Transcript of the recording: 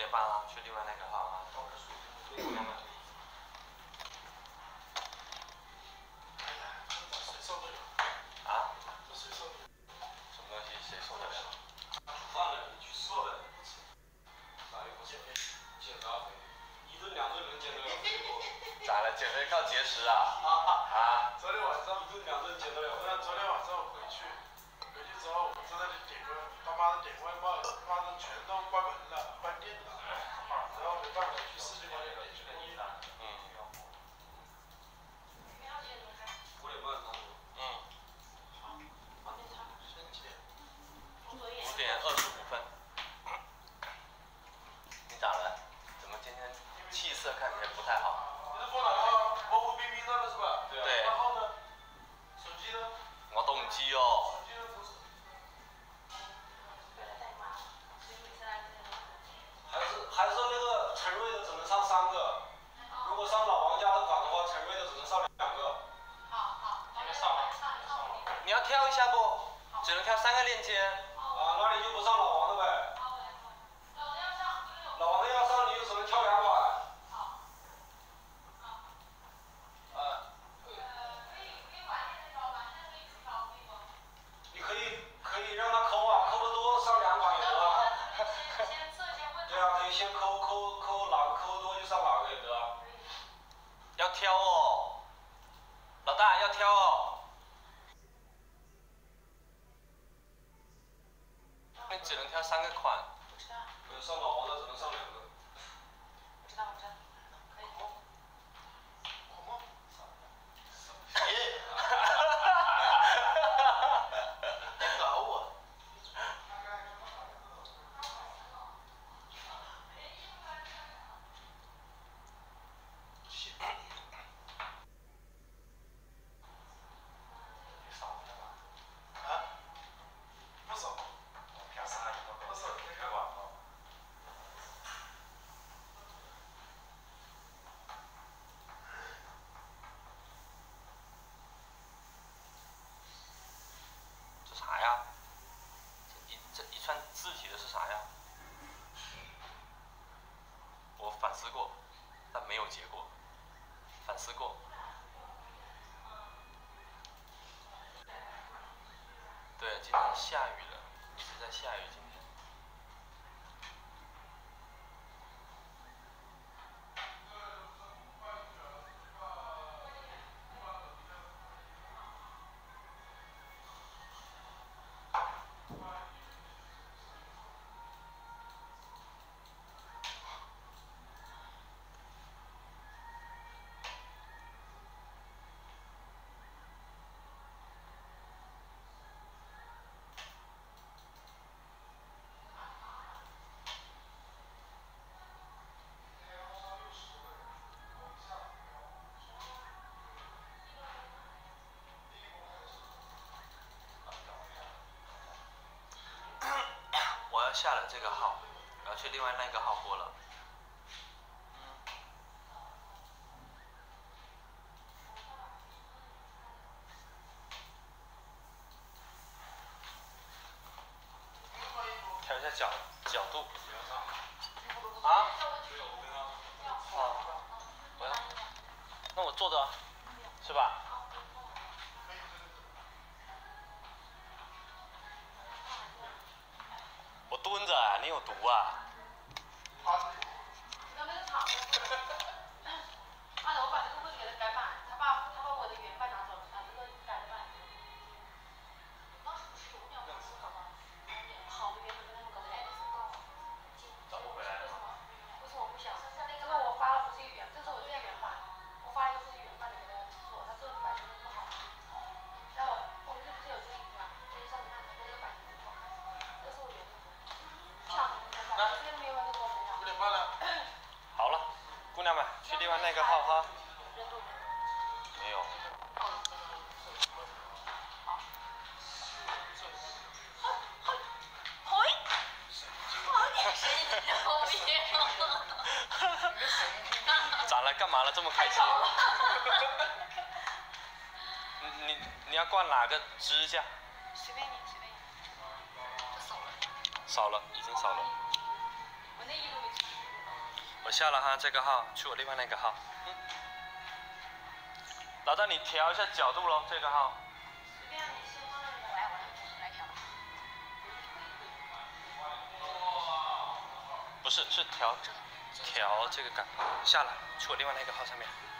点半了，去另外那个号啊。姑娘们。 谁受得了？ 啊？ 这谁受得了？ 什么东西谁受得了？ 煮饭的你去吃的不吃，咋又不减肥？减啥肥？一顿两顿能减得了肥不？ 咋了？减肥靠节食啊？啊？ 昨天晚上一顿两顿减得了。那昨天晚上回去之后，我在那里点个他妈的点外卖，他妈的全都关门了，关店了，然后没办法去4九店点去过夜。5点半上午。生煎。 5:25。你咋了？怎么今天气色看起来不太好？ 你是放哪个？模糊冰冰上的是吧？ 对。 然后呢？手机呢？ 我都唔知哦。 手机呢？还是那个陈瑞的只能上3个，如果上老王家的款的话，陈瑞的只能上2个。好。 你要挑一下不？只能挑3个链接。 那你就不上老王的呗。老王的要上，你就只能挑2款。你可以让他抠啊，抠得多上2款也得。对啊，可以先抠哪个抠多就上哪个也得。 要挑哦，老大要挑哦。你只能挑3个款。 我知道。 上老王的只能上2个。 我知道，可以。 你搞我。不少。不少，你开广告。 这啥呀？这一串字体的是啥呀？我反思过，但没有结果。反思过。对，今天下雨了，一直在下雨今天。我要下了这个号，我要去另外那个号播了。调一下角度。啊？我要。那我坐着啊，是吧？我蹲着啊，你有毒啊！ 我把这个位置给他改版，他把我的原版拿走了，把这个改的版。当时不是有2个字吗？好的原本跟他们搞不好。 找不回来了。 为什么我不想？这个我发了不是原，这是我最原版，我发一个不是原版的给他做，他这个版权不好。然后我们这不是有这个版，所以上面看这个版权不好，这是我原版。这个没有那个功能。 5点半了。 好了，姑娘们去另外那个号哈。没有。咋了？干嘛了？这么开心？你要挂哪个支架？ 随便你。这扫了。 扫了，已经扫了。 我内衣都没穿。 我下了哈，这个号去我另外那个号。老大，你调一下角度咯，这个号。 随便你先放在你的。 不是，是调这个杆，下来去我另外那个号上面。